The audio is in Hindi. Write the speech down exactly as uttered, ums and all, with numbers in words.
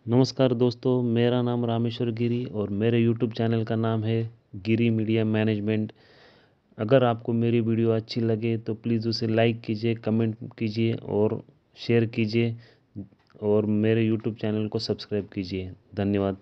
नमस्कार दोस्तों, मेरा नाम रामेश्वर गिरी और मेरे यूट्यूब चैनल का नाम है गिरी मीडिया मैनेजमेंट। अगर आपको मेरी वीडियो अच्छी लगे तो प्लीज़ उसे लाइक कीजिए, कमेंट कीजिए और शेयर कीजिए और मेरे यूट्यूब चैनल को सब्सक्राइब कीजिए। धन्यवाद।